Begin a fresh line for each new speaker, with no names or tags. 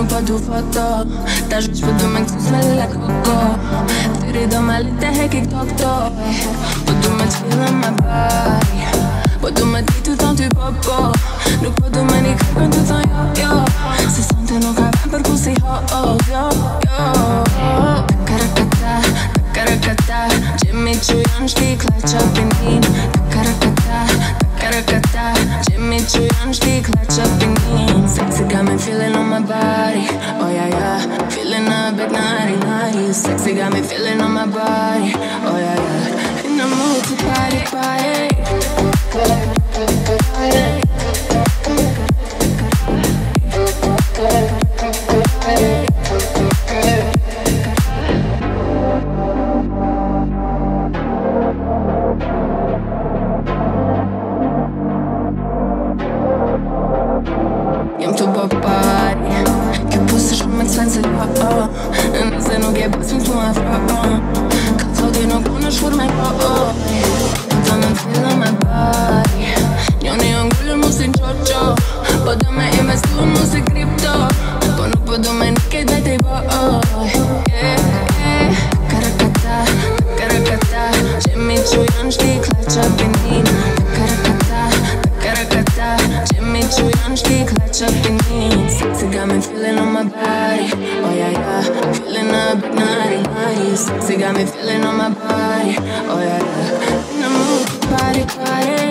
nuk po du foto Tash po du me këtu smellin like coco Thirri do ma lite heki këto Po du me tfeel in my body Po du me ditu thon ty popo Nuk po du me një kerkon ty thon yo Se sonte nuk ka vën për ku si yo Tkrkt Jimmy Choo janë shtikllat qa pinin Tkrkt Jimmy Choo janë shtikllat qa pinin Sexy got me feeling on my body Oh yaya Feeling a bit naughty Sexy got me feeling on my body Oh yaya In the mood to party Jam të bo party Kjo pussy shumë expensive Nese nuk je bas m'tu afro Ka thoti nuk unë shkur me Do me feel in my body Njoni o ngul mu si jojo Po do me investu mu si kripto Po nuk po do me një kejt me tej booj Tkrkt Jimmy Choo janë shtikllat qa pinin Tkrkt Jimmy Choo janë shtikllat qa pinin Sexy got me feeling on my body Oh yaya Feeling a bit naughty Sexy got me feeling on my body Oh yaya In the mood to party